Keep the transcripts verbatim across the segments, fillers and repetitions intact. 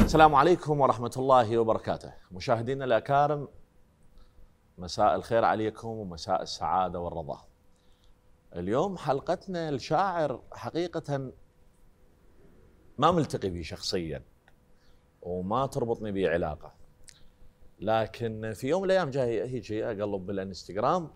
السلام عليكم ورحمة الله وبركاته. مشاهدينا الأكارم، مساء الخير عليكم ومساء السعادة والرضا. اليوم حلقتنا الشاعر حقيقة ما ملتقي به شخصيا وما تربطني به علاقة، لكن في يوم من الأيام جاي هيجي أقلب بالانستغرام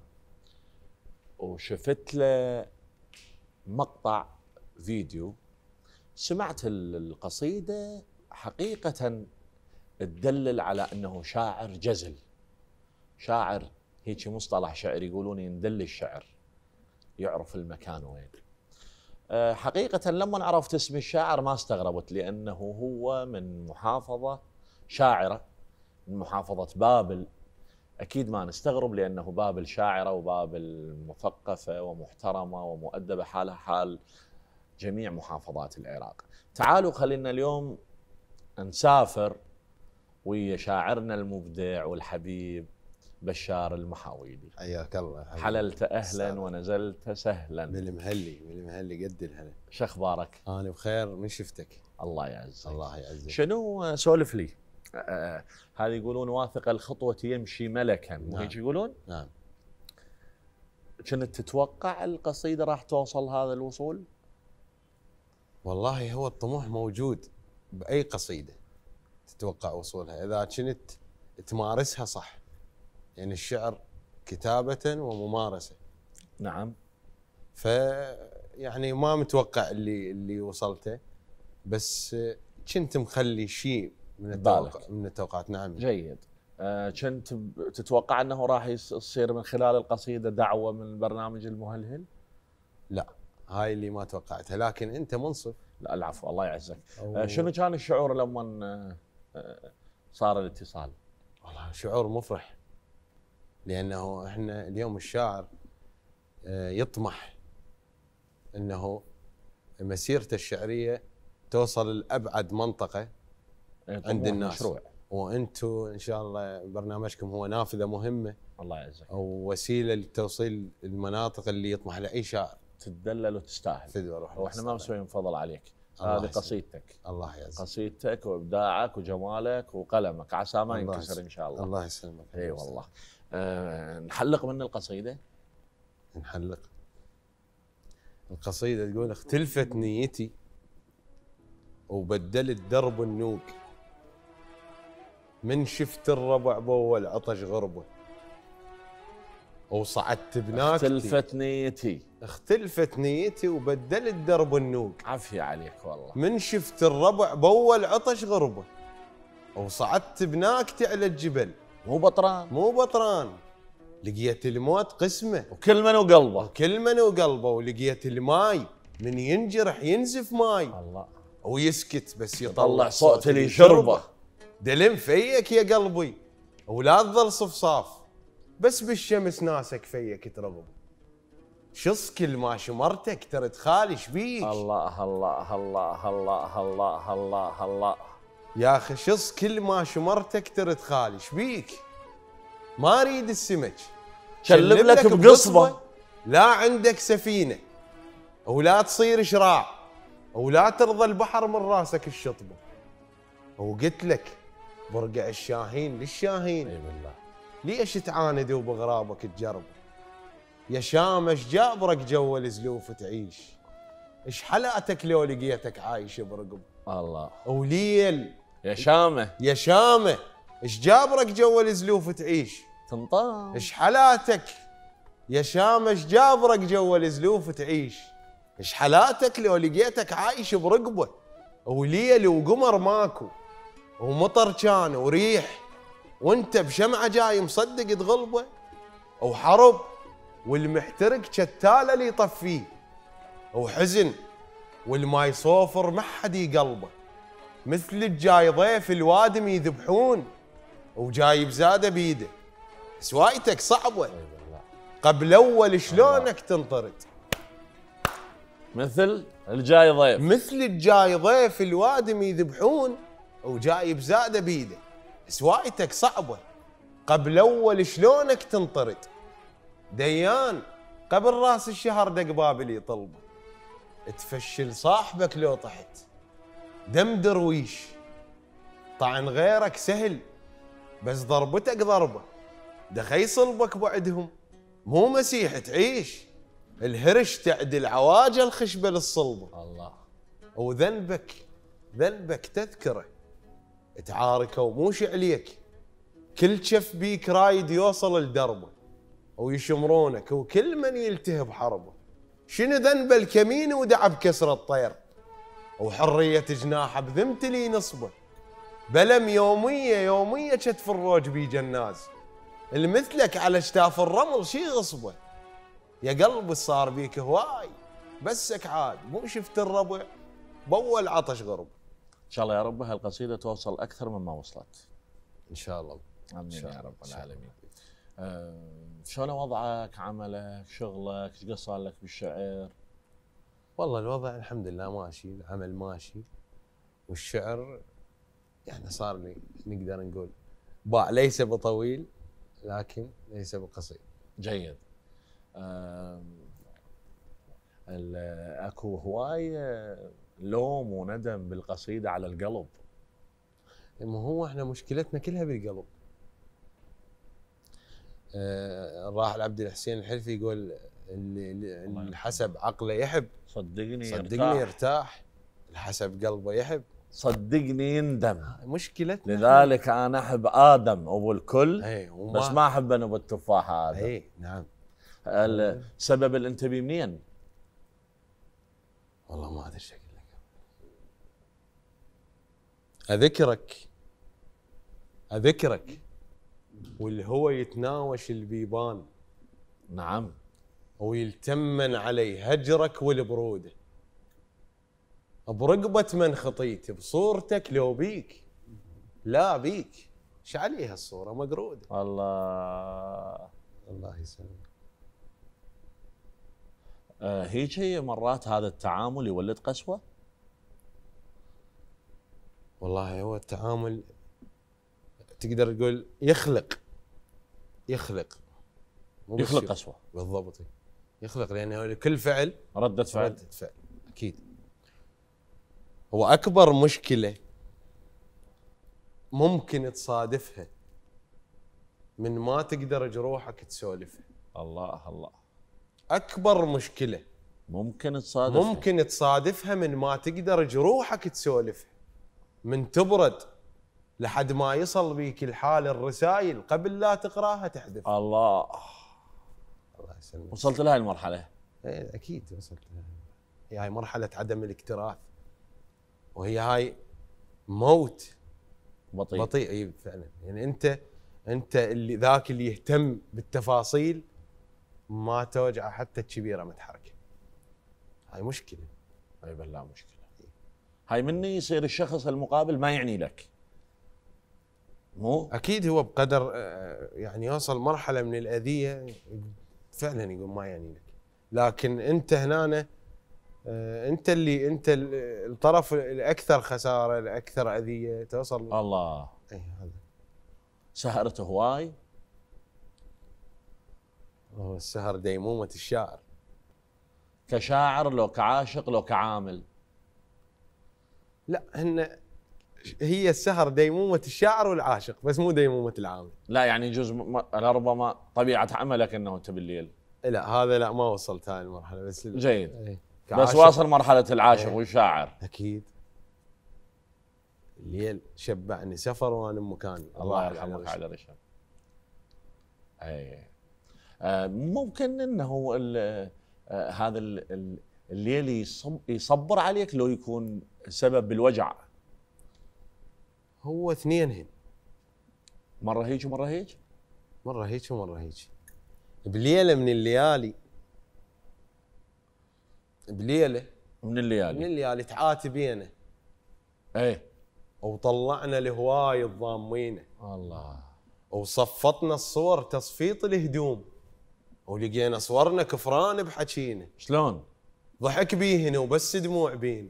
وشفت له مقطع فيديو، سمعت القصيدة حقيقة تدلل على أنه شاعر جزل، شاعر هيك مصطلح شعري يقولون يندل الشعر، يعرف المكان وين. حقيقة لما عرفت اسم الشاعر ما استغربت، لأنه هو من محافظة شاعرة، من محافظة بابل. أكيد ما نستغرب لأنه بابل شاعرة وبابل مثقفة ومحترمة ومؤدبة حالها حال جميع محافظات العراق. تعالوا خلينا اليوم نسافر ويا شاعرنا المبدع والحبيب بشار المحاويلي. حياك الله. حللت أهلا ونزلت سهلا. بالمهلي بالمهلي قد الهلا. شو أخبارك؟ أنا بخير، من شفتك؟ الله يعزك. الله يعزك. شنو سولف لي؟ آه هذه يقولون واثق الخطوة يمشي ملكا، مو هيك يقولون؟ نعم. كنت تتوقع القصيدة راح توصل هذا الوصول؟ والله هو الطموح موجود بأي قصيدة تتوقع وصولها إذا كنت تمارسها صح. يعني الشعر كتابة وممارسة. نعم. ف يعني ما متوقع اللي اللي وصلته، بس كنت مخلي شيء من التوقع من التوقعات. نعم. جيد. آه كنت تتوقع انه راح يصير من خلال القصيدة دعوة من برنامج المهلهل؟ لا، هاي اللي ما توقعتها، لكن انت منصف. لا العفو، الله يعزك. آه شنو كان الشعور لما آه صار الاتصال؟ والله شعور مفرح، لانه احنا اليوم الشاعر آه يطمح انه مسيرته الشعريه توصل لابعد منطقه عند الناس. مشروع. وانتم ان شاء الله برنامجكم هو نافذه مهمه، الله يعزك، او وسيله لتوصيل المناطق اللي يطمح لها اي شاعر. تدلل وتستاهل. فدوى واحنا ما مسويين فضل عليك. هذه قصيدتك. الله يعزك. قصيدتك وابداعك وجمالك وقلمك، عسى ما ينكسر ان شاء الله. الله يسلمك. اي والله. أه نحلق من القصيده. نحلق. القصيده تقول: اختلفت نيتي وبدلت درب النوق، من شفت الربع بول عطش غربه، وصعدت بناكتي. اختلفت نيتي اختلفت نيتي وبدلت درب النوق. عافية عليك والله. من شفت الربع بول عطش غربه، وصعدت بناكتي على الجبل. مو بطران مو بطران لقيت الموت قسمه، وكل من وقلبه. وكل من وقلبه. ولقيت الماي من ينجرح ينزف ماي، الله، ويسكت بس يطلع صوت اللي شربه. دلم فيك يا قلبي ولا تظل صفصاف، بس بالشمس ناسك فيك ترغب. شص كل ما شمرتك ترد خالي شبيك. الله الله الله الله الله الله الله يا اخي شص كل ما شمرتك ترد خالي شبيك. ما اريد السمك شلب لك بقصبه، لا عندك سفينه ولا تصير شراع، ولا ترضى البحر من راسك الشطبه. وقلت لك برقع الشاهين للشاهين. اي بالله. ليش تعاند وبغرابك تجرب؟ يا شام ايش جابرك جو الزلوف تعيش؟ ايش حلاتك لو لقيتك عايش برقب؟ الله. وليل يا شامه يا شامه ايش جابرك جو الزلوف تعيش؟ تنطام. ايش حلاتك يا شامه ايش جابرك جو الزلوف تعيش؟ ايش حلاتك لو لقيتك عايش برقبه؟ وليل وقمر ماكو، ومطر كان وريح، وانت بشمعه جاي مصدق تغلبه. وحرب والمحترق شتاله اللي يطفيه، وحزن والما يصوفر ما حد يقلبه. مثل الجاي ضيف الوادم يذبحون، وجايب زاده بيده. سوايتك صعبه قبل اول شلونك تنطرد. مثل الجاي ضيف مثل الجاي ضيف الوادم يذبحون، وجايب زاده بيده. سوايتك صعبه قبل اول شلونك تنطرد. ديان قبل راس الشهر دق بابل يطلبه. تفشل صاحبك لو طحت، دم درويش طعن غيرك سهل بس ضربتك ضربه، دخي صلبك بعدهم مو مسيح تعيش، الهرش تعدل عواجل خشبه للصلبه. الله. وذنبك ذنبك تذكره، تعاركوا موش عليك، كل شف بيك رايد يوصل لدربه، ويشمرونك وكل من يلتهب حربه. شنو ذنب الكمين ودعى بكسر الطير، وحرية جناحه بذمت لي نصبه، بلم يومية يومية كتف الروج بي جناز، المثلك على شتاف الرمل شي غصبه. يا قلبي صار بيك هواي بسك عاد، مو شفت الربع بول عطش غرب. ان شاء الله يا رب هالقصيده توصل اكثر مما وصلت ان شاء الله. امين يا رب العالمين. آه شلون وضعك، عملك، شغلك، ايش قصر لك بالشعر؟ والله الوضع الحمد لله ماشي، العمل ماشي، والشعر يعني صار لي نقدر نقول باع ليس بطويل لكن ليس بقصير. جيد. آه اكو هواي لوم وندم بالقصيده على القلب. ما هو احنا مشكلتنا كلها بالقلب. آه الراحل عبد الحسين الحلفي يقول اللي, اللي حسب عقله يحب صدقني صدقني يرتاح, يرتاح. الحسب قلبه يحب صدقني يندم. مشكلتنا لذلك انا احب ادم ابو الكل، وما بس ما احب انا ابو التفاح هذا. اي نعم. السبب اللي انت بيه منين؟ والله ما ادري شكل لك. اذكرك اذكرك واللي هو يتناوش البيبان. نعم. ويلتمن علي هجرك والبروده، برقبة من خطيت بصورتك لو بيك، لا بيك ايش عليها الصورة مقرودة. الله الله يسلمك. آه هيك هي مرات هذا التعامل يولد قسوة؟ والله هو التعامل تقدر تقول يخلق يخلق مو يخلق قسوة. بالضبط يخلق، لأنه كل فعل ردة فعل. ردة فعل أكيد. هو أكبر مشكلة ممكن تصادفها من ما تقدر جروحك تسولفها. الله الله. أكبر مشكلة ممكن تصادفها ممكن تصادفها من ما تقدر جروحك تسولفها، من تبرد لحد ما يصل بيك الحال الرسائل قبل لا تقراها تحذف. الله الله يسلمك. وصلت لهي المرحلة؟ ايه اكيد وصلت لها. هي هاي مرحلة عدم الاكتراث، وهي هاي موت بطيء بطيء. اي فعلا. يعني انت انت اللي ذاك اللي يهتم بالتفاصيل ما توجع حتى الكبيرة متحركة. هاي مشكلة. اي بالله مشكلة. هاي مني يصير الشخص المقابل ما يعني لك. مو اكيد هو بقدر يعني يوصل مرحلة من الأذية فعلا يقول ما يعني لك، لكن انت هنا انت اللي انت الطرف الاكثر خسارة الاكثر أذية توصل. الله. اي هذا. سهرت هواي؟ هو السهر ديمومة الشاعر. كشاعر لو كعاشق لو كعامل؟ لا هن هي السهر ديمومة الشاعر والعاشق بس مو ديمومة العامل. لا يعني جزء م... لربما طبيعة عملك انه انت بالليل. لا هذا لا ما وصلت هاي المرحلة بس. جيد. ايه. بس واصل مرحلة العاشق ايه. والشاعر. اكيد. الليل شبعني سفر وانا بمكاني. الله يرحمك على رشا. اي آه ممكن انه آه هذا الليل يصب يصبر عليك لو يكون سبب بالوجع. هو اثنينهن، مرة هيك ومرة هيك؟ مرة هيك ومرة هيك. بليلة من الليالي بليلة من الليالي من الليالي تعاتبينا ايه وطلعنا الهواي الضامينه. الله. وصفطنا الصور تصفيط الهدوم ولقينا صورنا كفران بحكينا. شلون؟ ضحك بيهن وبس دموع بينا.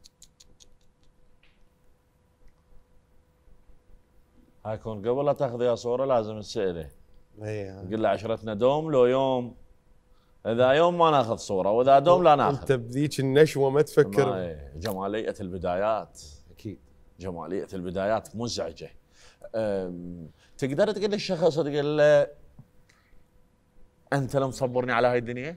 هاي يكون قبل لا تاخذ يا صوره لازم تساله. اي قل له عشرتنا دوم لو يوم، اذا يوم ما ناخذ صوره واذا دوم لا ناخذ. انت بذيك النشوه ما تفكر. جماليه البدايات. اكيد. جمالية البدايات مزعجة. تقدر تقول للشخص تقول له أنت اللي مصبرني على هاي الدنيا؟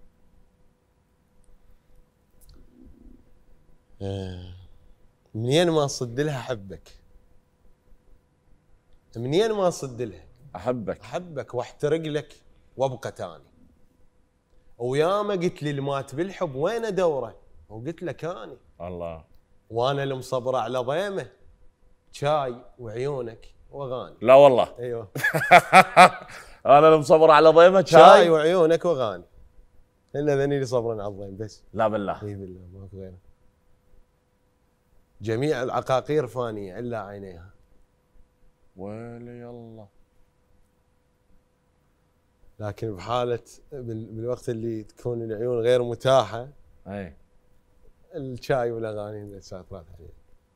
منين ما صد لها أحبك، منين ما صد لها أحبك أحبك واحترق لك وابقى تاني. وياما قلت لي المات بالحب وين ادوره، وقلت لك اني الله، وانا اللي مصبره على ضيمه شاي وعيونك واغاني. لا والله ايوه انا اللي مصبر على ضيمه شاي شاي وعيونك واغاني، الا ذني اللي صبرن على الضيم بس. لا بالله. اي بالله ماكو غيره. جميع العقاقير فانيه الا عينيها. ويلي الله. لكن بحاله بالوقت اللي تكون العيون غير متاحه اي الشاي والاغاني اللي ساطرات عليه.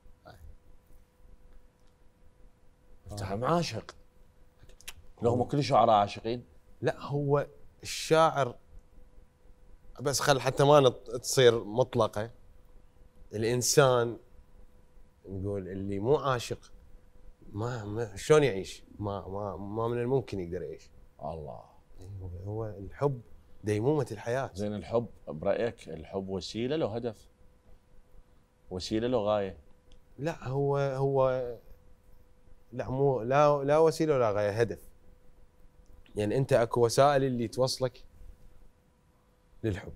افتح معاشق. لو مو كل شعراء عاشقين. لا هو الشاعر بس خل حتى ما تصير مطلقه. الانسان نقول اللي مو عاشق ما, ما شلون يعيش؟ ما ما ما من الممكن يقدر يعيش. الله. هو الحب ديمومه الحياه. زين الحب برايك الحب وسيله لو هدف؟ وسيله لو غايه؟ لا هو هو لا مو لا لا وسيله ولا غايه، هدف. يعني انت اكو وسائل اللي توصلك للحب.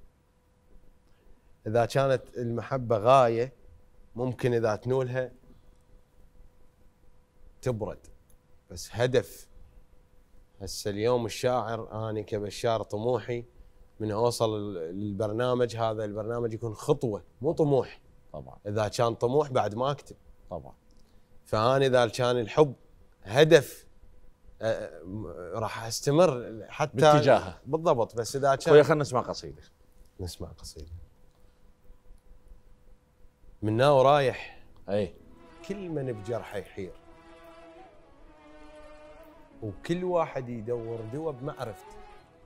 اذا كانت المحبه غايه ممكن اذا تنولها تبرد، بس هدف. هسه اليوم الشاعر انا كبشار طموحي من اوصل للبرنامج هذا، البرنامج يكون خطوه مو طموح. طبعا. اذا كان طموح بعد ما اكتب. طبعا. فانا اذا كان الحب هدف أه راح استمر حتى باتجاهه. بالضبط. بس اذا كان خويا خلينا نسمع قصيده. نسمع قصيده. منا ورايح اي كل من بجرحه يحير، وكل واحد يدور دوا بمعرفته،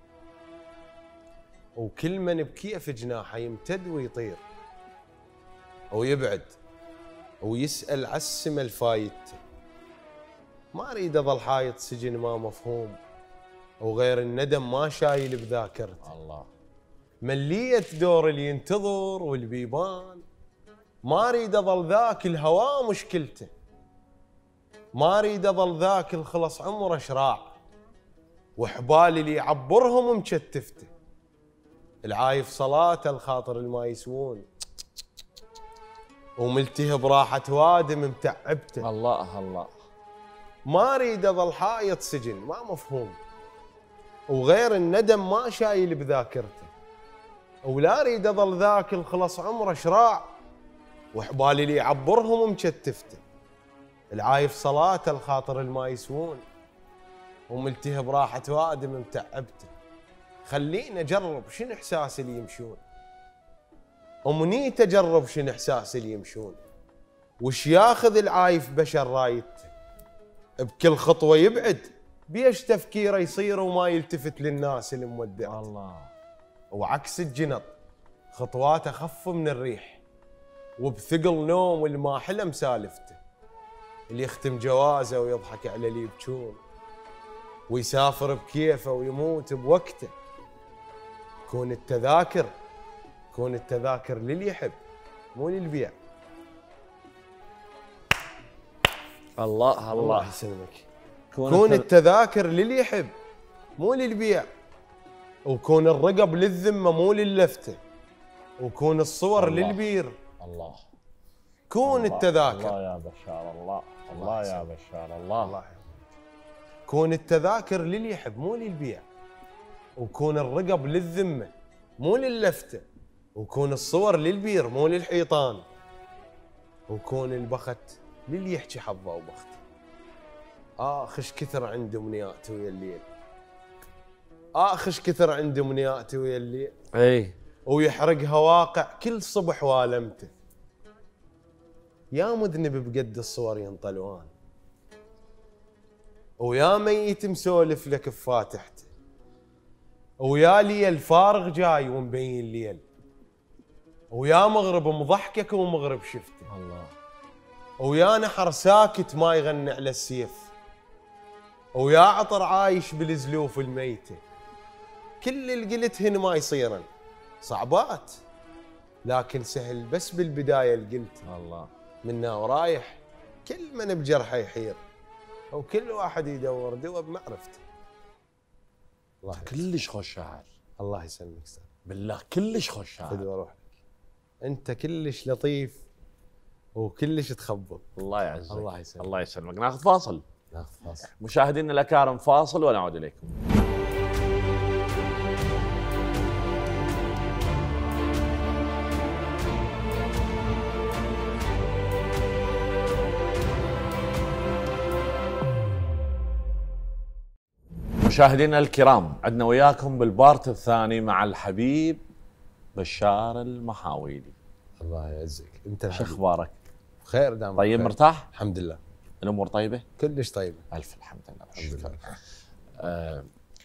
وكل من بكيف جناحه يمتد ويطير، ويبعد ويسأل عالسما الفايته. ما اريد اظل حايط سجن ما مفهوم، وغير الندم ما شايل بذاكرته. الله. مليت دور اللي ينتظر والبيبان، ما اريد اظل ذاك الهوى مشكلته، ما اريد اظل ذاك الخلص عمره شراع، وحبال اللي يعبرهم مشتفته. العايف صلاته الخاطر الما يسوون، وملتهب راحة وادم متعبته. الله الله. ما اريد اظل حايط سجن ما مفهوم، وغير الندم ما شايل بذاكرته، ولا اريد اظل ذاك الخلص عمره شراع، وحبالي اللي يعبرهم مشتفته. العايف صلاته الخاطر الما يسوون، وملتهب راحة وادم متعبته. خليني اجرب شنو احساس اللي يمشون، ومنيت اجرب شنو احساس اللي يمشون، وش ياخذ العايف بشر رايته. بكل خطوه يبعد بيش تفكيره يصير، وما يلتفت للناس اللي مودعته. الله. وعكس الجنط خطواته اخف من الريح، وبثقل نوم والما حلم سالفته. اللي يختم جوازه ويضحك على اللي يبكون، ويسافر بكيفه ويموت بوقته. كون التذاكر كون التذاكر للي يحب مو للبيع. الله الله يسلمك. كون, كون التذاكر للي يحب مو للبيع، وكون الرقب للذمه مو لللفته، وكون الصور الله. للبير. الله. كون الله. التذاكر. الله يا بشار. الله الله يا بشار. الله. الله كون التذاكر للي يحب مو للبيع، وكون الرقب للذمه مو لللفته، وكون الصور للبير مو للحيطان، وكون البخت للي يحكي حظه وبخته. اخش كثر عندي امنيات ويا الليل، اخش كثر عندي امنيات ويا الليل. اي ويحرقها واقع كل صبح والمته. يا مذنب بقد الصور ينطلوان، ويا ميت مسولف لك بفاتحته، ويا لي الفارغ جاي ومبين ليل، ويا مغرب مضحكك ومغرب شفته. الله. ويا نحر ساكت ما يغني على السيف، ويا عطر عايش بالزلوف الميته. كل اللي قلتهن ما يصيرن، صعبات لكن سهل بس بالبدايه اللي قلت. الله. منا ورايح كل من بجرحه يحير، وكل واحد يدور دوا بمعرفته. الله كلش خوش شاعر. الله يسلمك استاذ. بالله كلش خوش شاعر. خذ وروح. انت كلش لطيف وكلش تخبط. الله يعزك. الله يسلمك. الله يسلمك. ناخذ فاصل. ناخذ فاصل. مشاهدينا الاكارم فاصل ونعود اليكم. مشاهدينا الكرام، عندنا وياكم بالبارت الثاني مع الحبيب بشار المحاويلي. الله يعزك. انت شو اخبارك؟ بخير دام. طيب بخير. مرتاح؟ الحمد لله. الامور طيبه؟ كلش طيبه. الف الحمد لله. الحمد لله. آه،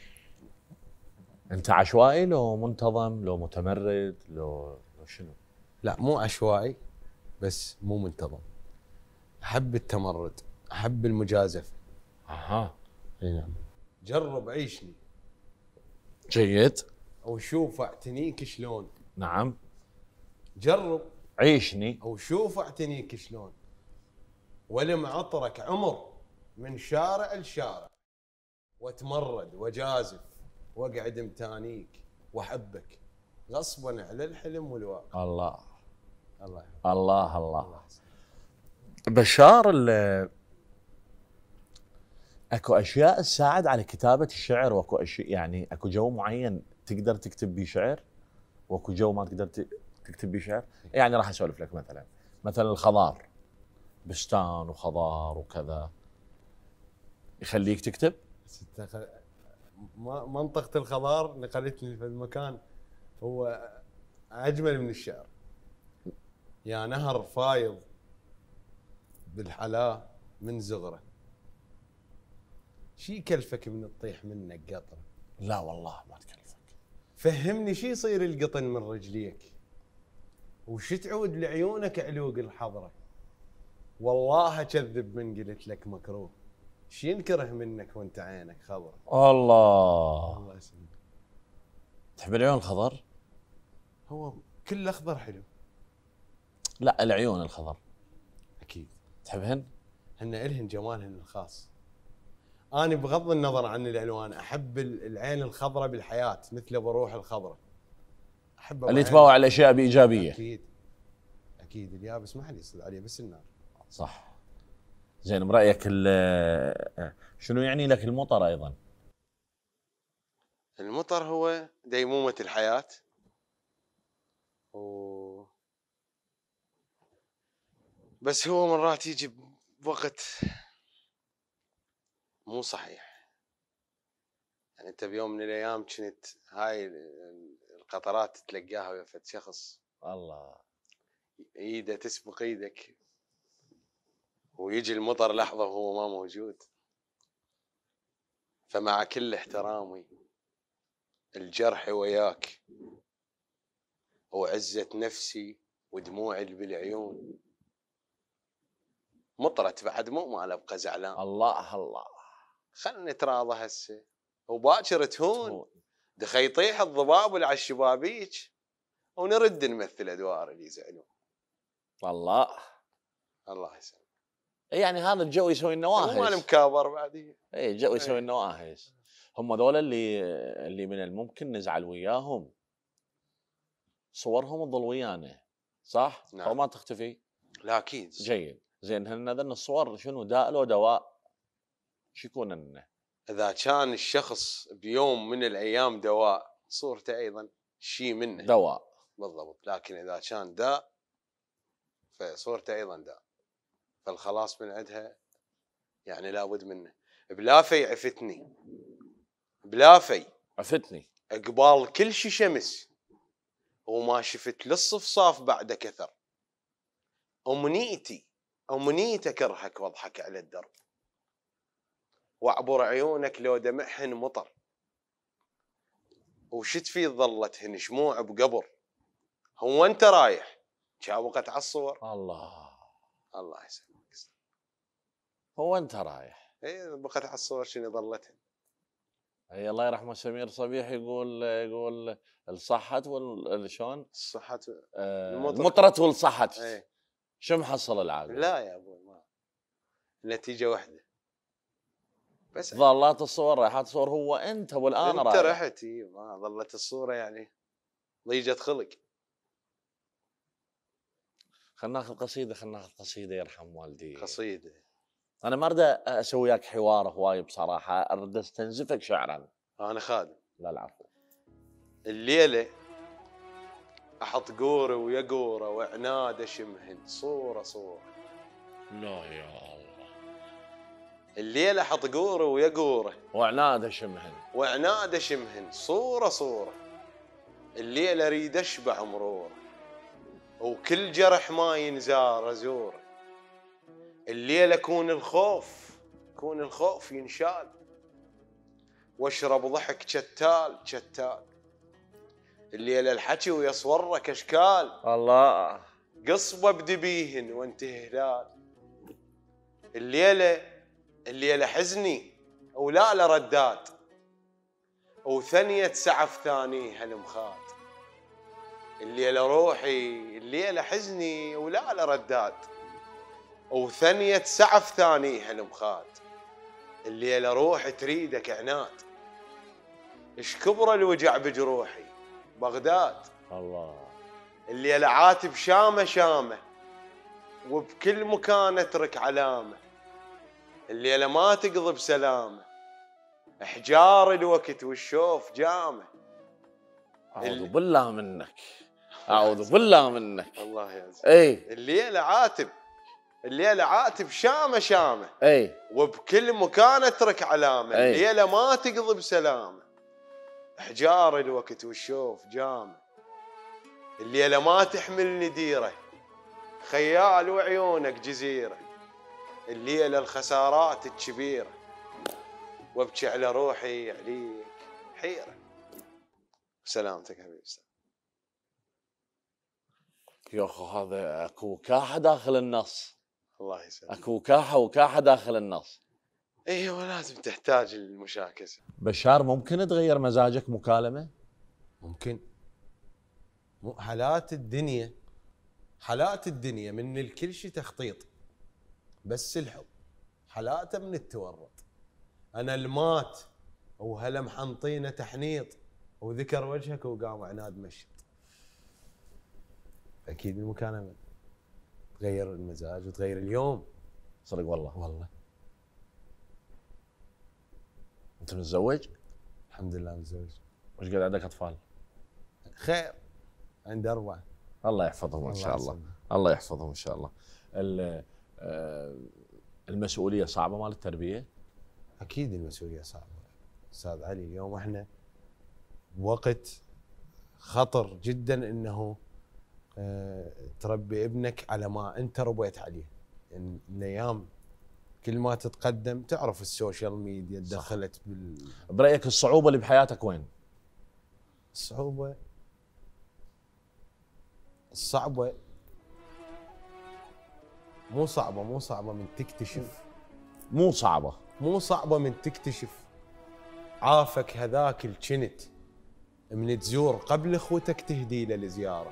انت عشوائي لو منتظم لو متمرد لو لو شنو؟ لا مو عشوائي بس مو منتظم. احب التمرد، احب المجازفه. اها. اي نعم. جرب عيشني. جيد. او شوف اعتنيك شلون. نعم. جرب عيشني. او شوف اعتنيك شلون. ولم عطرك عمر من شارع لشارع، واتمرد وجازف واقعد متانيك واحبك غصبا على الحلم والواقع. الله الله الله الله. بشار، اكو اشياء تساعد على كتابه الشعر، واكو اشياء يعني اكو جو معين تقدر تكتب به شعر، واكو جو ما تقدر تكتب به شعر. يعني راح اسولف لك مثلا مثلا الخضار، بستان وخضار وكذا يخليك تكتب. منطقة الخضار نقلتني في المكان هو اجمل من الشعر. يا نهر فايض بالحلا من زغره، شي كلفك من تطيح منك قطره. لا والله ما تكلفك. فهمني شي يصير القطن من رجليك، وش تعود لعيونك علوق الحضره. والله اكذب من قلت لك مكروه، شي ينكره منك وانت عينك خضر. الله. الله يسلمك. تحب العيون الخضر؟ هو كل اخضر حلو. لا العيون الخضر اكيد تحبهن؟ هن الهن جمالهن الخاص. انا بغض النظر عن الالوان احب العين الخضراء بالحياه، مثل بروح الخضراء. احب اللي يتباوع الاشياء بايجابيه. اكيد اكيد. اليابس ما حد يصيد عليه بس النار. صح. زين، برايك شنو يعني لك المطر ايضا؟ المطر هو ديمومه الحياه، و بس هو مرات يجي بوقت مو صحيح. يعني انت بيوم من الايام كنت هاي القطرات تلقاها ويا فد شخص، الله، ايده تسبق ايدك، ويجي المطر لحظه وهو ما موجود. فمع كل احترامي الجرح وياك، وعزة نفسي ودموعي اللي بالعيون، مطرت بعد مو ما ابقى زعلان. الله الله. خلنا نتراضى هسه وباكر تهون. دخي يطيح الضباب اللي على الشبابيك ونرد نمثل ادوار اللي يزعلون. الله الله يسلمك. يعني هذا الجو يسوي لنا واهس. مو المكابر بعدين. اي الجو يسوي لنا واهس. هم ذول اللي اللي من الممكن نزعل وياهم، صورهم تظل ويانا صح؟ نعم. او ما تختفي؟ لا اكيد. جيد. زين، هن ذن الصور شنو داء لو دواء؟ شو يكون لنا؟ اذا كان الشخص بيوم من الايام دواء، صورته ايضا شيء منه دواء. بالضبط. لكن اذا كان داء فصورته ايضا داء، فالخلاص من عندها يعني لابد منه. بلافي عفتني، بلافي عفتني قبال كل شي شمس، وما شفت للصفصاف بعد كثر. امنيتي امنيتي اكرهك واضحك على الدرب، واعبر عيونك لو دمعهن مطر، وشت في ظلتهن شموع بقبر. هو انت رايح شاوقت على الصور. الله الله يسلمك. هو انت رايح. اي بقت على الصور شنو ظلتها. اي الله يرحمه سمير صبيح يقول يقول الصحت وال شلون؟ الصحة آه المطرت والصحت. اي شو محصل العاقل؟ لا يا ابوي ما النتيجة واحدة بس. ظلت الصور رايحات صور هو انت والان انت رايح. رحت اي ما ظلت الصورة يعني ضيجة خلق. خلنا ناخذ قصيده خلنا ناخذ قصيده يرحم والدي. قصيدة. انا ما اريد اسوي وياك حوار هواي بصراحه، اريد استنزفك شعرا. انا خادم. لا العفو. الليلة احط قوره ويا قوره وعناد اشمهن صورة صورة. لا يا الله. الليلة احط قوره ويا قوره وعناد اشمهن وعناد اشمهن صورة صورة. الليلة اريد اشبع مرورة وكل جرح ما ينزار ازوره. الليلة اكون الخوف كون الخوف ينشال واشرب ضحك شتال شتال. الليلة الحكي ويصورك اشكال الله. قصبة بدبيهن وانت هلال. الليلة الليلة حزني ولا لا ردات وثنية سعف ثاني هالمخات. الليلة روحي الليلة حزني ولا لا ردات وثنية سعف ثاني هالمخات. الليلة روحي تريدك عناد اش كبر الوجع بجروحي بغداد. الله. الليلة عاتب شامة شامة وبكل مكان اترك علامة. الليلة ما تقضي بسلامة احجار الوقت والشوف جامة. اعوذ بالله منك اعوذ بالله منك. الله يعزك. اي الليلة عاتب الليلة عاتب شامة شامة اي وبكل مكان اترك علامة. أي. الليلة ما تقضي بسلامة احجار الوقت والشوف جامة. الليلة ما تحملني ديرة خيال وعيونك جزيرة. الليلة الخسارات الكبيرة وابكي على روحي عليك حيرة. سلامتك حبيبي. يا اخو هذا اكو كاحه داخل النص. الله يسلمك. اكو كاحه وكاحه داخل النص. ايوه لازم تحتاج المشاكسة. بشار ممكن تغير مزاجك مكالمه؟ ممكن. حالات الدنيا حالات الدنيا من الكل شيء تخطيط بس الحب حالاته من التورط. انا المات وهلا محنطينه تحنيط وذكر وجهك وقام عناد مشط. اكيد المكالمه تغير المزاج وتغير اليوم. صدق والله. والله. انت متزوج؟ الحمد لله متزوج. وش قد عندك اطفال؟ خير عندي اربعه. الله يحفظهم ان شاء الله. الله يحفظهم ان شاء الله. المسؤوليه صعبه مال التربيه؟ اكيد المسؤوليه صعبه استاذ علي. اليوم احنا بوقت خطر جدا انه تربي ابنك على ما انت ربيت عليه. يعني الايام كل ما تتقدم تعرف السوشيال ميديا دخلت بال. برايك الصعوبه اللي بحياتك وين؟ الصعوبه الصعبه مو صعبه مو صعبه من تكتشف. مو صعبه مو صعبه من تكتشف عافك هذاك الجنت من تزور قبل اخوتك تهدي له الزياره.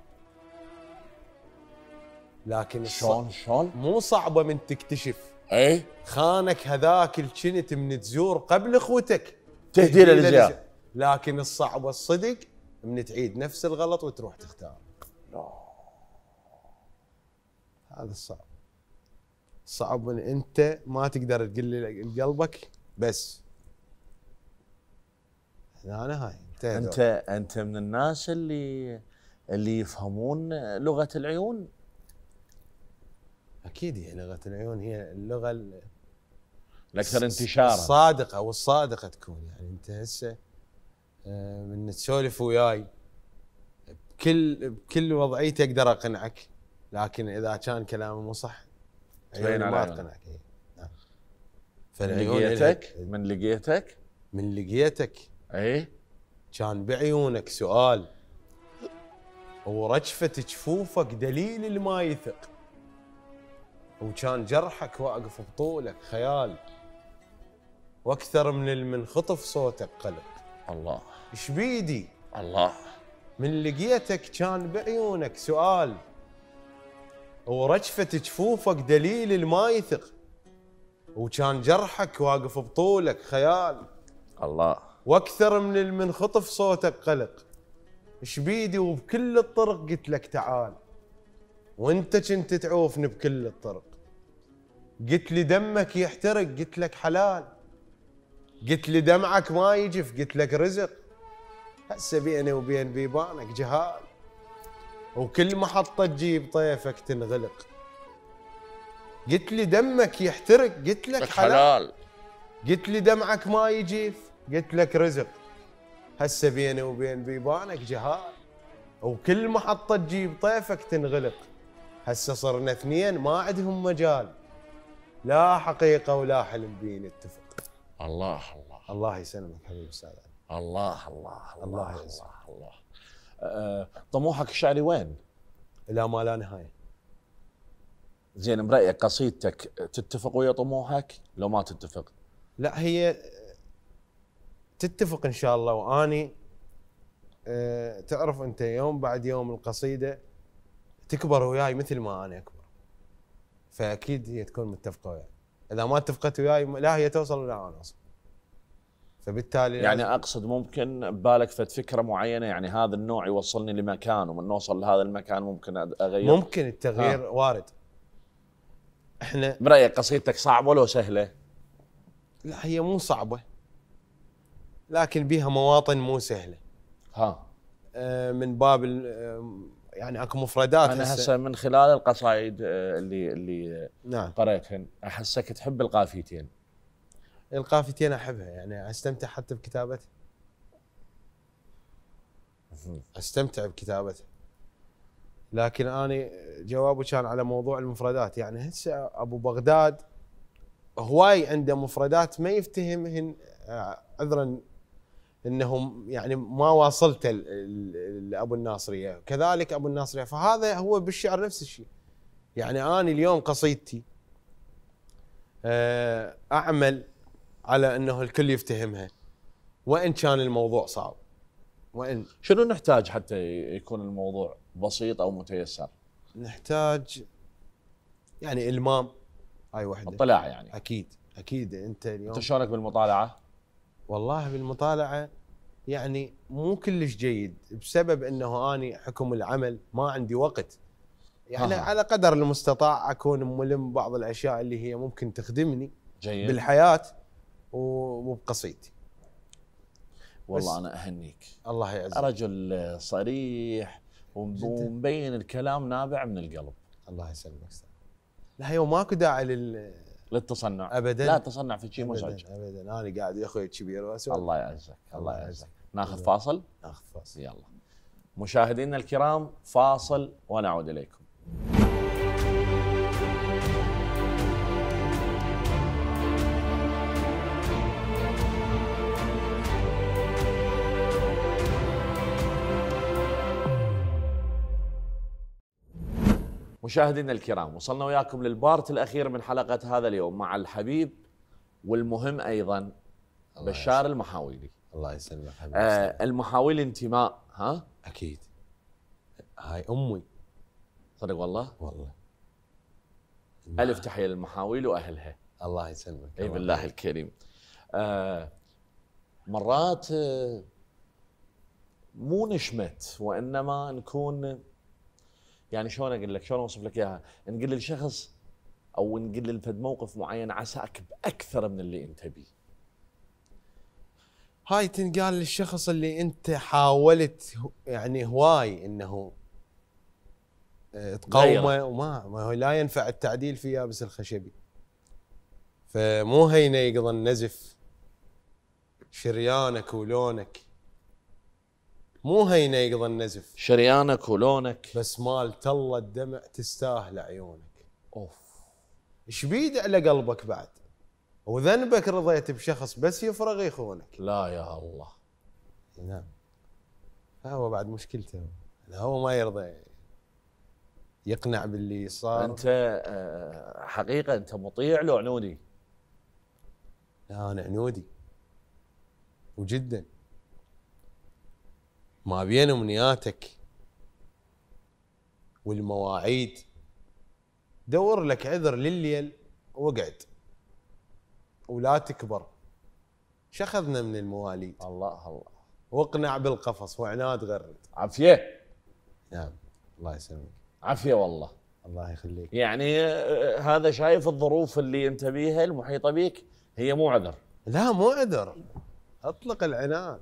لكن شلون شلون؟ مو صعبه من تكتشف ايه خانك هذاك الجنت من تزور قبل اخوتك تهدي له الزياره. لكن الصعبه الصدق من تعيد نفس الغلط وتروح تختار. لا. هذا الصعب. صعب ان انت ما تقدر تقول لي قلبك بس. انا هاي انت انت انت من الناس اللي اللي يفهمون لغه العيون. اكيد هي لغه العيون هي اللغه الاكثر انتشارا الصادقه والصادقه تكون. يعني انت هسه من تسولف وياي بكل بكل وضعيتي اقدر اقنعك لكن اذا كان كلامي مو صح تبين على ما اقنعك. نعم. فالعيون لقيتك من لقيتك من لقيتك اي كان بعيونك سؤال ورجفة جفوفك دليل اللي ما يثق وكان جرحك واقف بطولك خيال، واكثر من المنخطف صوتك قلق. الله. ايش بيدي الله. من لقيتك كان بعيونك سؤال، ورجفة جفوفك دليل الما يثق، وكان جرحك واقف بطولك خيال. الله. واكثر من المنخطف صوتك قلق. ايش بيدي وبكل الطرق قلت لك تعال، وانت كنت تعوفني بكل الطرق. قلت لي دمك يحترق، قلت لك حلال. قلت لي دمعك ما يجف، قلت لك رزق. هسه بيني وبين بيبانك جهال، وكل محطة تجيب طيفك تنغلق. قلت لي دمك يحترق، قلت لك حلال. حلال. قلت لي دمعك ما يجيف، قلت لك رزق. هسه بيني وبين بيبانك جهال، وكل محطة تجيب طيفك تنغلق. هسه صرنا اثنين ما عندهم مجال، لا حقيقة ولا حلم بين اتفق. الله الله. الله يسلمك حبيبي استاذ. الله الله الله الله الله, يسلمك. الله. أه طموحك الشعري وين؟ لا ما لا نهاية. زين برأيك قصيدتك تتفق ويا طموحك لو ما تتفق؟ لا هي تتفق ان شاء الله، واني أه تعرف انت يوم بعد يوم القصيدة تكبر وياي مثل ما انا اكبر، فاكيد هي تكون متفقة وياي. اذا ما اتفقت وياي لا هي توصل ولا انا اوصل، فبالتالي يعني اقصد ممكن ببالك فد فكره معينه، يعني هذا النوع يوصلني لمكان، ومن نوصل لهذا المكان ممكن اغير. ممكن التغيير آه. وارد. احنا برايك قصيدتك صعبه ولا سهله؟ لا هي مو صعبه، لكن بيها مواطن مو سهله. ها آه من باب يعني اكو مفردات. انا هسه من خلال القصائد اللي اللي نعم قريتهن احسك تحب القافيتين. القافيتين احبها، يعني استمتع حتى بكتابتها. استمتع بكتابتها، لكن انا جوابي كان على موضوع المفردات. يعني هسه ابو بغداد هواي عنده مفردات ما يفتهمهن، عذرا انهم يعني ما واصلت لابو الناصريه، كذلك ابو الناصريه. فهذا هو بالشعر نفس الشيء. يعني انا اليوم قصيدتي اعمل على انه الكل يفتهمها، وان كان الموضوع صعب. وان شنو نحتاج حتى يكون الموضوع بسيط او متيسر؟ نحتاج يعني المام، هاي وحده. اطلاع يعني. اكيد اكيد. انت اليوم انت شلونك بالمطالعه؟ والله بالمطالعه يعني مو كلش جيد، بسبب انه اني حكم العمل ما عندي وقت. يعني ها. على قدر المستطاع اكون ملم بعض الاشياء اللي هي ممكن تخدمني جيد بالحياه وبقصيدتي. والله انا اهنيك. الله يعزك. رجل صريح ومبين الكلام نابع من القلب. الله يسلمك. لا هي ماكو داعي لل للتصنع ابدا. لا تصنع في شيء مزعج ابدا. انا قاعد يا اخوي كبير واسود. الله يعزك. الله يعزك. ناخذ الله. فاصل؟ ناخذ فاصل. يلا مشاهدينا الكرام، فاصل ونعود اليكم. مشاهدينا الكرام، وصلنا وياكم للبارت الاخير من حلقه هذا اليوم مع الحبيب والمهم ايضا بشار المحاويلي. الله يسلمك حبيبي. آه المحاويلي انتماء، ها؟ اكيد. هاي امي. صدق والله؟ والله. الف تحيه للمحاويل واهلها. الله يسلمك. اي بالله الكريم. آه مرات آه مو نشمت، وانما نكون يعني شلون اقول لك، شلون اوصف لك اياها؟ نقول للشخص او نقول لفد موقف معين عساك باكثر من اللي انت بيه. هاي تنقال للشخص اللي انت حاولت يعني هواي انه تقاومه، وما ما هو لا ينفع التعديل في يابس الخشبي. فمو هينه يقضى النزف شريانك ولونك، مو هينه يقضى النزف شريانك ولونك، بس مال تله الدمع تستاهل عيونك. اوف ايش بيد على قلبك بعد؟ وذنبك رضيت بشخص بس يفرغ يخونك. لا يا الله. نعم. فهو بعد مشكلته، هو ما يرضى يقنع باللي صار. انت آه، حقيقه انت مطيع لو عنودي؟ لا انا عنودي وجدا. ما بين امنياتك والمواعيد دور لك عذر لليل واقعد ولا تكبر. شخذنا من المواليد. الله الله. واقنع بالقفص وعناد غرد. عافيه. نعم الله يسلمك. عافيه والله. الله يخليك. يعني آه، هذا شايف الظروف اللي انت بيها المحيطه بيك هي مو عذر. لا مو عذر، اطلق العنان،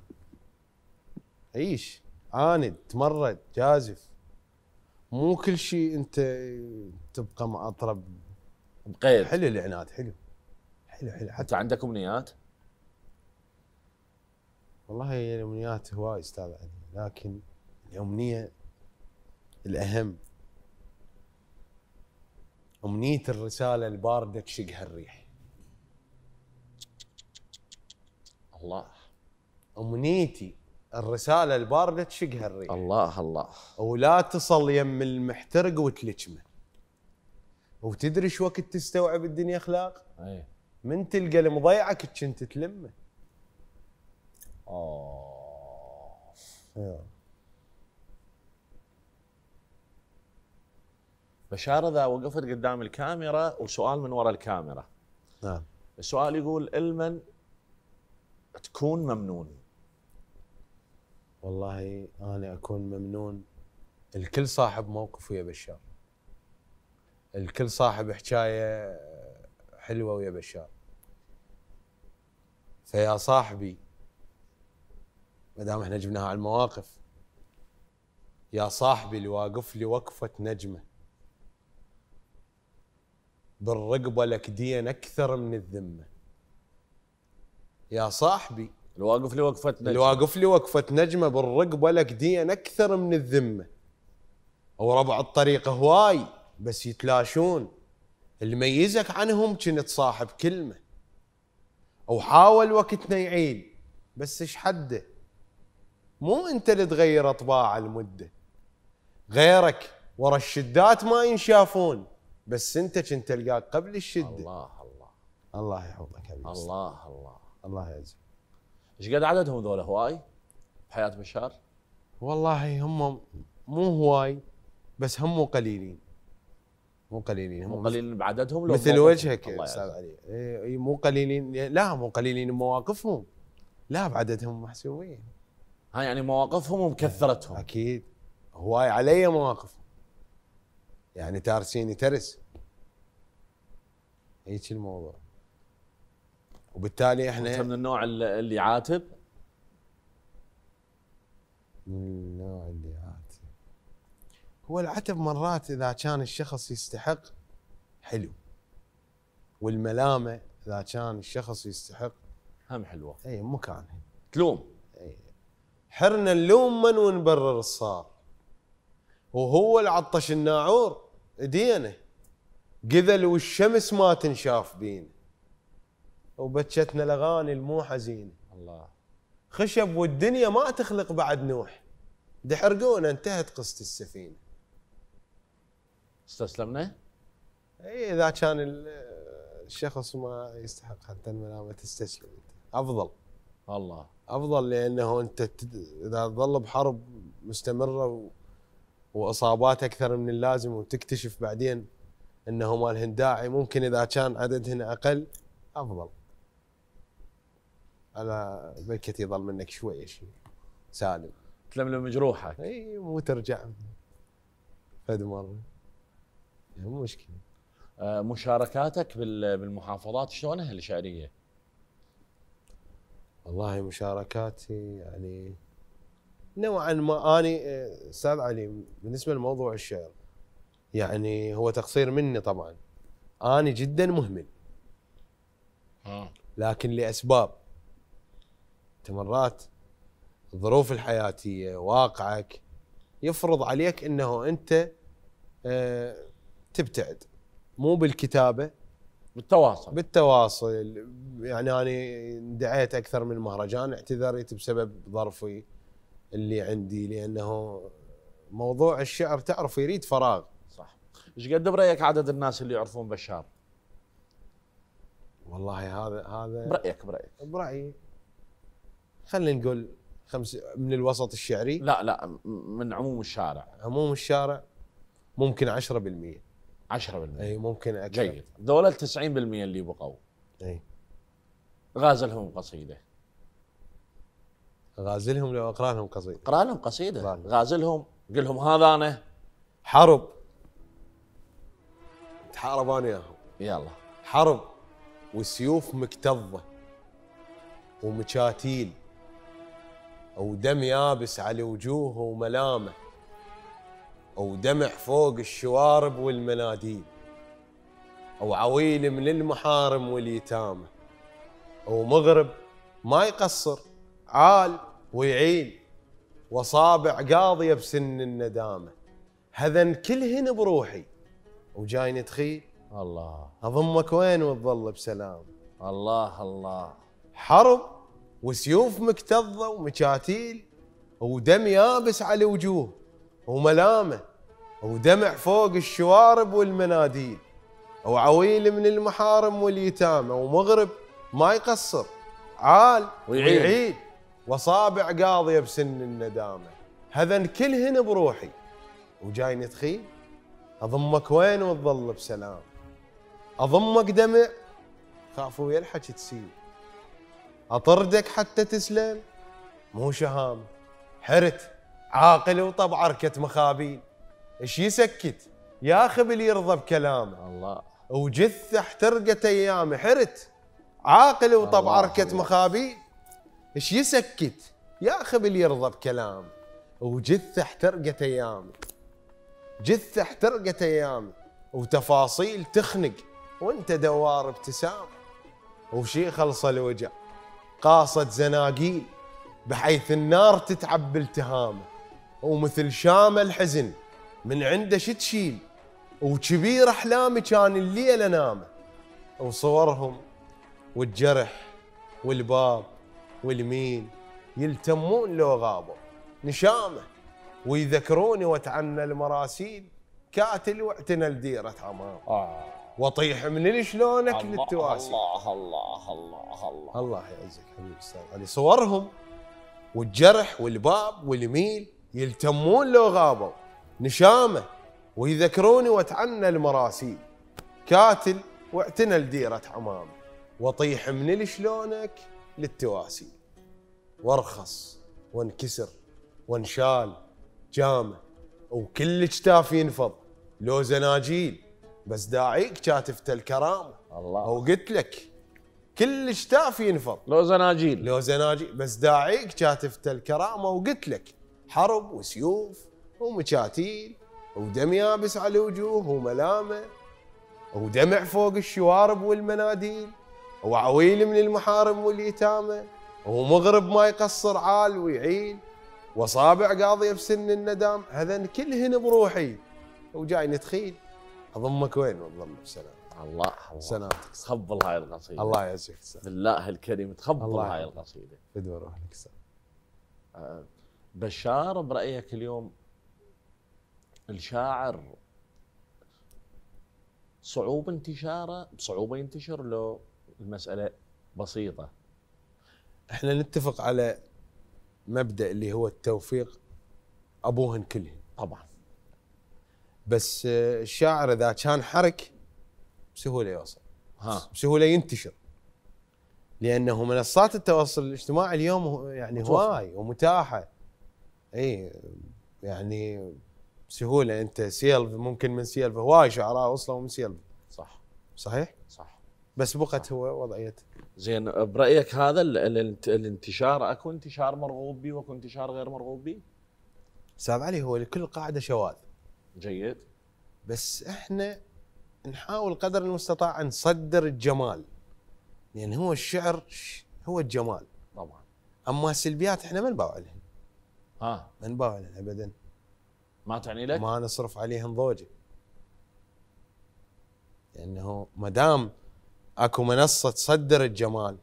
عيش عاند تمرد جازف. مو كل شيء انت تبقى معطرب بقيد. حلو العناد، حلو حلو حلو. انت حتى عندك امنيات؟ والله هي الامنيات هواي استاذ علي، لكن الامنيه الاهم امنيه الرساله البارده تشقها الريح. الله. امنيتي الرساله البارده تشقها الريح. الله الله. ولا تصل يم المحترق وتلجمه. وتدري شو وقت تستوعب الدنيا اخلاق؟ اي. من تلقى المضيعك كنت تلمه. اوه. أيوه. بشار اذا وقفت قدام الكاميرا وسؤال من وراء الكاميرا. نعم. السؤال يقول المن تكون ممنون؟ والله انا اكون ممنون. الكل صاحب موقف ويا بشار، الكل صاحب حكايه حلوه ويا بشار. فيا صاحبي ما دام احنا جبناها على المواقف، يا صاحبي اللي واقف لي وقفه نجمه بالرقبه لك دين اكثر من الذمه. يا صاحبي اللي واقف لي وقفه نجمه، اللي واقف لي وقفه نجمه بالرقبه لك دين اكثر من الذمه. وربع الطريق هواي بس يتلاشون. اللي ميزك عنهم كنت صاحب كلمه. وحاول وقتنا يعيل بس ايش حده. مو انت اللي تغير اطباع المده. غيرك ورا الشدات ما ينشافون، بس انت كنت تلقاك قبل الشده. الله الله. الله يحفظك حبيبي. الله الله. الله يعزك. ايش قد عددهم ذولا هواي بحياه بشار؟ والله هم مو هواي بس هم مو قليلين. مو قليلين. مو قليلين بعددهم لو مثل بموقفهم. وجهك الله استاذ يعزك. علي. إيه إيه مو قليلين. لا مو قليلين بمواقفهم، لا بعددهم محسوبين. ها يعني مواقفهم ومكثرتهم. اكيد هواي علي مواقف، يعني تارسيني ترس. هيك الموضوع. وبالتالي انت احنا من النوع اللي اللي يعاتب؟ من النوع اللي يعاتب. هو العتب مرات اذا كان الشخص يستحق حلو، والملامه اذا كان الشخص يستحق هم حلوه. اي مكان. تلوم. حرنا نلوم من ونبرر الصار. وهو العطش الناعور دينه قذل والشمس ما تنشاف بينا. وبكتنا الاغاني المو حزينه. الله. خشب والدنيا ما تخلق بعد نوح. دحرقونا انتهت قصة السفينة. استسلمنا؟ اي اذا كان الشخص ما يستحق حتى الملامة تستسلم افضل. الله. افضل لانه انت اذا تظل بحرب مستمرة و... واصابات اكثر من اللازم وتكتشف بعدين انه ما لهن داعي، ممكن اذا كان عددهن اقل افضل. على بلكت يظل منك شوية شيء سالم. تلملم جروحك. اي مو ترجع فد مرة. مو مشكلة. آه، مشاركاتك بال- بالمحافظات شلونها الشعريه؟ والله مشاركاتي يعني نوعا ما. اني استاذ علي بالنسبه لموضوع الشعر يعني هو تقصير مني طبعا. اني جدا مهمل. ها. لكن لاسباب. مرات الظروف الحياتيه واقعك يفرض عليك انه انت آه، تبتعد. مو بالكتابه، بالتواصل. بالتواصل. يعني انا دعيت اكثر من مهرجان، اعتذرت بسبب ظرفي اللي عندي، لانه موضوع الشعر تعرف يريد فراغ. صح. ايش قد برايك عدد الناس اللي يعرفون بشار؟ والله هذا هذا برايك برايك برايي خلينا نقول خمس من الوسط الشعري. لا لا من عموم الشارع. عموم الشارع ممكن عشرة بالمئة. عشرة بالمئة اي ممكن اكثر. جيد. ذولا تسعين بالمئة اللي بقوا اي غازلهم قصيده. غازلهم لو اقرا لهم قصيده. اقرا لهم قصيده. غازل. غازلهم قل لهم هذا انا. حرب تحارب انا وياهم. يلا. حرب والسيوف مكتظه ومكاتيل ودم يابس على وجوه وملامه ودمع فوق الشوارب والمناديل وعويل من المحارم واليتامى ومغرب ما يقصر عال ويعيل واصابع قاضيه بسن الندامه هذا كلهن بروحي وجاي تخيل الله اضمك وين وتظل بسلام. الله الله. حرب وسيوف مكتظه ومكاتيل ودم يابس على وجوه وملامه ودمع فوق الشوارب والمناديل وعويل من المحارم واليتامى ومغرب ما يقصر عال ويعيل, ويعيل واصابع قاضيه بسن الندامه هذا كلهن بروحي وجاي نتخيل اضمك وين وتظل بسلام. اضمك دمع خاف ويا الحكي تسيل اطردك حتى تسلم مو شهامه حرت عاقل وطب عركه مخابيل ايش يسكت يا خبل يرضى بكلامه الله. وجثه احترقت ايامه حرت عاقل وطب عركه الله. مخابيل ايش يسكت يا خبل يرضى بكلامه وجثه احترقت ايامه جثه احترقت ايامه وتفاصيل تخنق وانت دوار ابتسامه وشي خلص الوجع قاصد زناقيل بحيث النار تتعب التهامه ومثل شامه الحزن من عنده شي تشيل وكبير احلامي كان الليل انامه وصورهم والجرح والباب والميل يلتمون لو غابوا نشامه ويذكروني واتعنى المراسيل كاتل واعتنى لديره عمام آه. واطيح من شلونك للتواسي. الله الله الله الله الله يعزك حبيبي استاذ علي. صورهم والجرح والباب والميل يلتمون لو غابوا نشامه ويذكروني واتعنى المراسيل كاتل واعتنى لديره عمام واطيح من شلونك للتواسي وارخص وانكسر وانشال جامه وكل جتاف ينفض لو زناجيل بس داعيك كاتفت الكرامه الله. او قلت لك كل جتاف ينفض لو زناجيل لو زناجيل بس داعيك كاتفت الكرامه وقلت لك حرب وسيوف ومكاتيل ودم يابس على وجوه وملامه ودمع فوق الشوارب والمناديل وعويل من المحارم واليتامى ومغرب ما يقصر عال ويعيل واصابع قاضيه بسن الندام هذا كلهن بروحي وجاي نتخيل اضمك وين وتظل بسلام. الله الله. سلامتك تقبل هاي القصيده. الله يعزك بالله الكريم تقبل الله هاي القصيده. بدو اروح لك استاذ. آه بشار برايك اليوم الشاعر صعوبه انتشاره بصعوبه ينتشر لو المساله بسيطه؟ احنا نتفق على مبدا اللي هو التوفيق ابوهن كلهن طبعا. بس الشاعر اذا كان حرك بسهوله يوصل ها بسهوله ينتشر لانه منصات التواصل الاجتماعي اليوم يعني هواي ومتاحه. اي يعني بسهوله انت سيلف ممكن من سيلف هواي شعراء وصلوا من سيلف. صح صحيح صح. بس بقت هو وضعيه. زين برايك هذا ال ال الانتشار اكو انتشار مرغوب به واكو انتشار غير مرغوب به؟ استاذ علي هو لكل قاعده شواذ. جيد. بس احنا نحاول قدر المستطاع نصدر الجمال لان هو الشعر هو الجمال طبعا. اما السلبيات احنا ما نباوع لهن. ها ما نباوع لهن ابدا. ما تعني لك؟ ما نصرف عليهن ضوجه لانه ما دام اكو منصه تصدر الجمال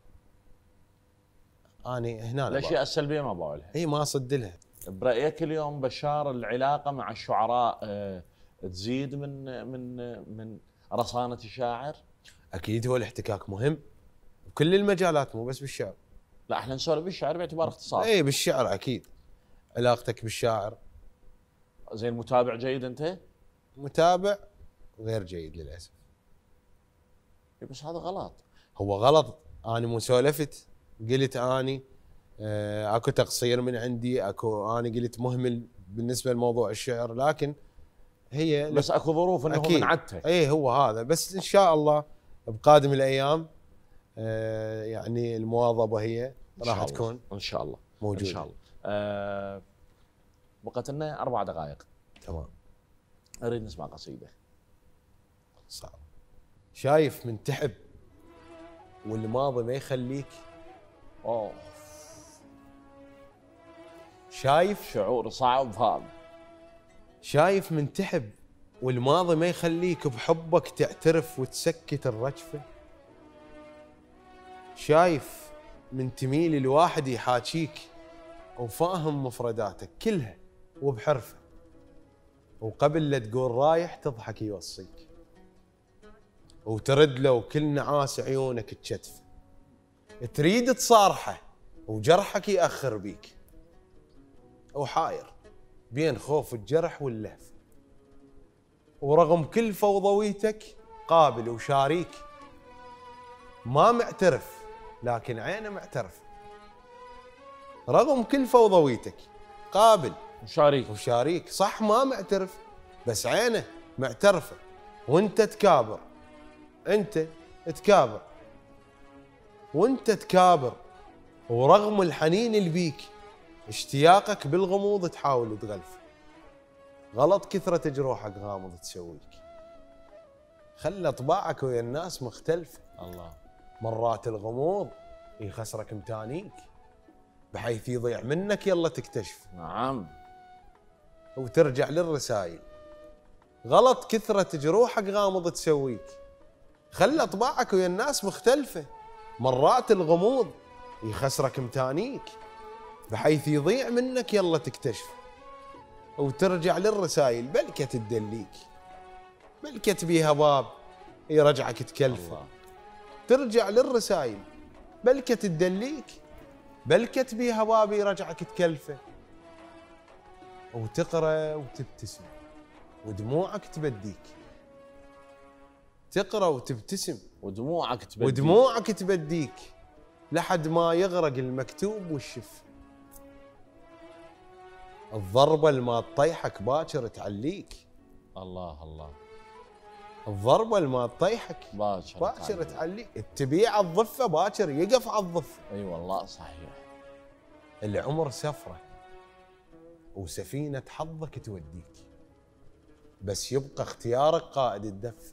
اني هنا الاشياء السلبيه ما باوع لها. اي ما اصد لها. برايك اليوم بشار العلاقه مع الشعراء تزيد من من من رصانه الشاعر؟ اكيد هو الاحتكاك مهم بكل المجالات مو بس بالشعر. لا احنا نسولف بالشعر باعتبار اختصاص. اي بالشعر اكيد. علاقتك بالشاعر. زين متابع جيد انت؟ متابع غير جيد للاسف. بس هذا غلط. هو غلط، انا مو سولفت قلت اني آه اكو تقصير من عندي، اكو انا قلت مهمل بالنسبه لموضوع الشعر، لكن هي بس اكو ظروف انه من عدته. اي هو هذا، بس ان شاء الله بقادم الايام آه يعني المواظبه هي راح تكون ان شاء الله موجوده ان شاء الله. آه بقت لنا اربع دقائق. تمام. اريد نسمع قصيده. صعب. شايف من تحب والماضي ما يخليك. اوه شايف شعور صعب هذا. شايف من تحب والماضي ما يخليك بحبك تعترف وتسكت الرجفة. شايف من تميل الواحد يحاكيك وفاهم مفرداتك كلها وبحرفه، وقبل لا تقول رايح تضحك يوصيك، وترد له كل نعاس عيونك تشتفه، تريد تصارحه وجرحك يأخر بيك، وحاير بين خوف الجرح واللهفة، ورغم كل فوضويتك قابل وشاريك، ما معترف لكن عينه معترف. رغم كل فوضويتك قابل وشاريك وشاريك، صح ما معترف بس عينه معترفه، وانت تكابر، انت تكابر وانت تكابر، ورغم الحنين اللي بيك اشتياقك بالغموض تحاول تغلفه. غلط كثرة جروحك غامض تسويك، خلى طباعك ويا الناس مختلفة. الله. مرات الغموض يخسرك متانيك، بحيث يضيع منك يلا تكتشف. نعم. وترجع للرسائل. غلط كثرة جروحك غامض تسويك، خلى طباعك ويا الناس مختلفة. مرات الغموض يخسرك متانيك، بحيث يضيع منك يلا تكتشف. وترجع للرسائل بلكة تدليك، بلكة بيها باب يرجعك تكلفه. ترجع للرسائل بلكة تدليك، بلكة بيها باب يرجعك تكلفه. وتقرأ وتبتسم ودموعك تبديك. تقرأ وتبتسم ودموعك تبديك ودموعك تبديك لحد ما يغرق المكتوب والشف. الضربة اللي ما تطيحك باكر تعليك. الله الله. الضربة اللي ما تطيحك باكر باكر تعليك. التبيع على الضفة باكر يقف على الضفة. اي أيوة والله صحيح. العمر سفرة وسفينة حظك توديك، بس يبقى اختيارك قائد الدفة.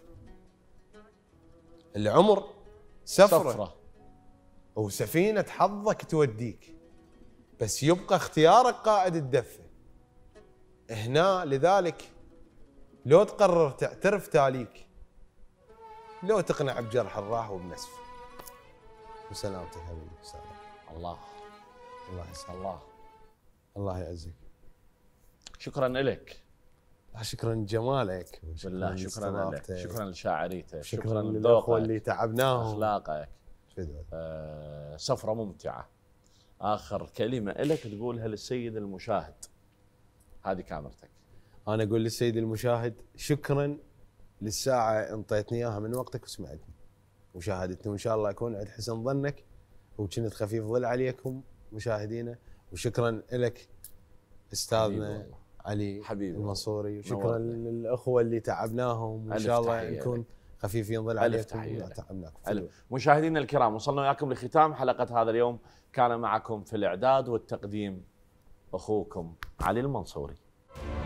العمر سفرة, سفرة. وسفينة حظك توديك، بس يبقى اختيارك قائد الدفة. هنا لذلك لو تقرر تعترف تاليك، لو تقنع بجرح الراح وبنسف. وسلامتك حبيبي. سلام. الله الله يسلمك. الله الله يعزك. شكرا لك. شكرا لجمالك. بالله شكرا لك. شكرا لشاعريته. شكرا, شكرا للاخوه اللي تعبناهم. اخلاقك. آه سفره ممتعه. اخر كلمه لك تقولها للسيد المشاهد، هذه كاميرتك. انا اقول للسيد المشاهد شكرا للساعه انطيتني اياها من وقتك وسمعتني وشاهدتني، وان شاء الله اكون عند حسن ظنك وكنت خفيف ظل عليكم مشاهدينا. وشكرا لك استاذنا علي حبيبي المنصوري، وشكرا للاخوه اللي تعبناهم، وان شاء الله نكون خفيفين ظل عليكم وما تعبناكم. مشاهدينا الكرام، وصلنا وياكم لختام حلقه هذا اليوم. كان معكم في الاعداد والتقديم اخوكم علي المنصوري.